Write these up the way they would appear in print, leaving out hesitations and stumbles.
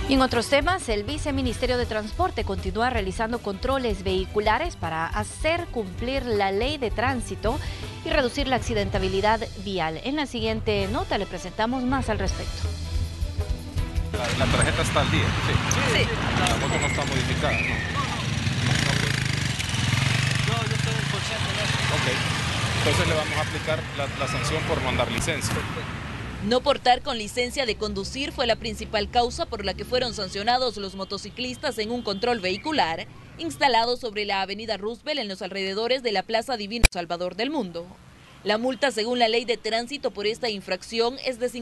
Y en otros temas, el Viceministerio de Transporte continúa realizando controles vehiculares para hacer cumplir la ley de tránsito y reducir la accidentabilidad vial. En la siguiente nota le presentamos más al respecto. La tarjeta está al día, sí. Sí. La moto no está modificada, ¿no? Yo estoy consciente de eso. Ok. Entonces le vamos a aplicar la sanción por no andar licencia. No portar con licencia de conducir fue la principal causa por la que fueron sancionados los motociclistas en un control vehicular instalado sobre la avenida Roosevelt en los alrededores de la Plaza Divino Salvador del Mundo. La multa, según la ley de tránsito por esta infracción, es de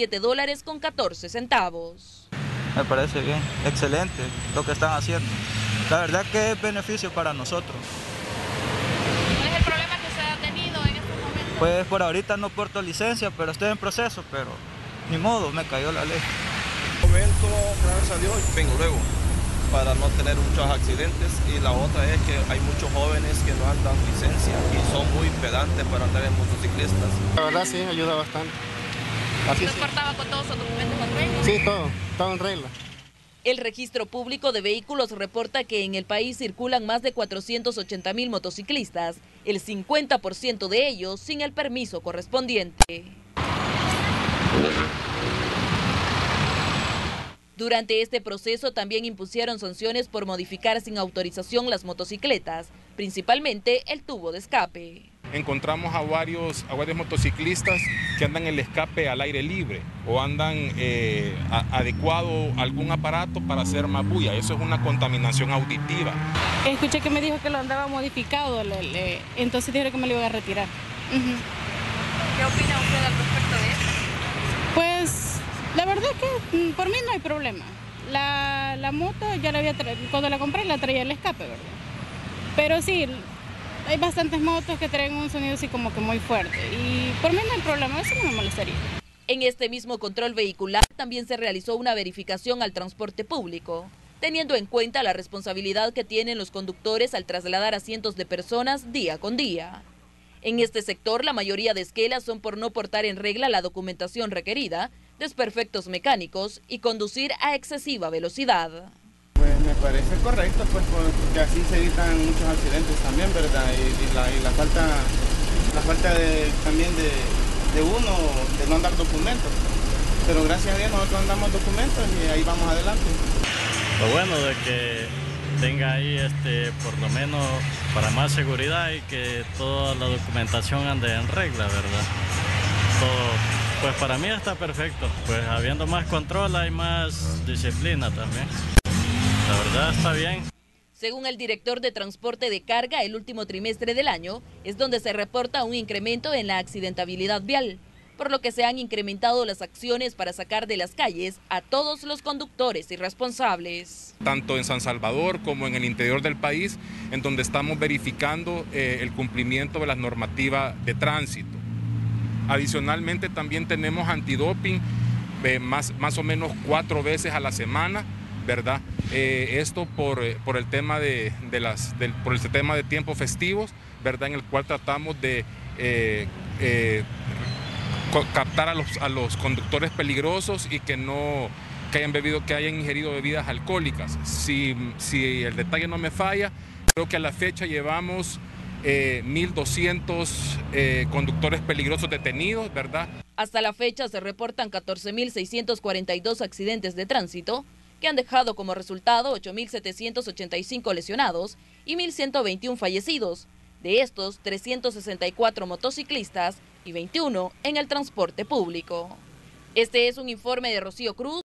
$57.14. Me parece bien, excelente lo que están haciendo. La verdad que es beneficio para nosotros. ¿Cuál es el problema que se ha tenido en estos momentos? Pues por ahorita no porto licencia, pero estoy en proceso, pero ni modo, me cayó la ley. Momento, gracias a Dios, vengo luego para no tener muchos accidentes, y la otra es que hay muchos jóvenes que no andan licencia y son muy pedantes para andar en motociclistas. La verdad sí, ayuda bastante. ¿Usted portaba con todos sus documentos en regla? Sí, todo en regla. El Registro Público de Vehículos reporta que en el país circulan más de 480,000 motociclistas, el 50% de ellos sin el permiso correspondiente. Durante este proceso también impusieron sanciones por modificar sin autorización las motocicletas, principalmente el tubo de escape. Encontramos a varios motociclistas que andan el escape al aire libre o andan adecuado a algún aparato para hacer más bulla. Eso es una contaminación auditiva. Escuché que me dijo que lo andaba modificado, entonces dijeron que me lo iba a retirar. ¿Qué opina usted al respecto de eso? Pues la verdad que por mí no hay problema. La moto ya la había cuando la compré la traía el escape, ¿verdad? Pero sí, hay bastantes motos que traen un sonido así como que muy fuerte y por mí no hay problema, eso no me molestaría. En este mismo control vehicular también se realizó una verificación al transporte público, teniendo en cuenta la responsabilidad que tienen los conductores al trasladar a cientos de personas día con día. En este sector, la mayoría de esquelas son por no portar en regla la documentación requerida, desperfectos mecánicos y conducir a excesiva velocidad. Pues me parece correcto, pues porque así se evitan muchos accidentes también, ¿verdad? Y la falta también de uno de no andar documentos. Pero gracias a Dios nosotros andamos documentos y ahí vamos adelante. Lo bueno de que tenga ahí por lo menos para más seguridad y que toda la documentación ande en regla, ¿verdad? Todo, pues para mí está perfecto, pues habiendo más control hay más disciplina también. La verdad está bien. Según el director de Transporte de Carga, el último trimestre del año es donde se reporta un incremento en la accidentabilidad vial, por lo que se han incrementado las acciones para sacar de las calles a todos los conductores irresponsables. Tanto en San Salvador como en el interior del país, en donde estamos verificando el cumplimiento de las normativas de tránsito. Adicionalmente también tenemos antidoping más o menos 4 veces a la semana, ¿verdad? Esto por el tema por el tema de tiempos festivos, ¿verdad? En el cual tratamos de captar a los conductores peligrosos y que hayan ingerido bebidas alcohólicas. Si el detalle no me falla, creo que a la fecha llevamos 1.200 conductores peligrosos detenidos, ¿verdad? Hasta la fecha se reportan 14.642 accidentes de tránsito, que han dejado como resultado 8.785 lesionados y 1.121 fallecidos. De estos, 364 motociclistas y 21 en el transporte público. Este es un informe de Rocío Cruz.